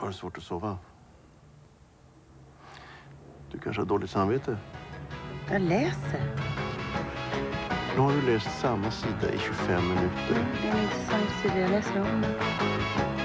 Har du svårt att sova? Du kanske har dåligt samvete? Jag läser. Nu har du läst samma sida i 25 minuter. Det är en intressant sida. Jag läser om.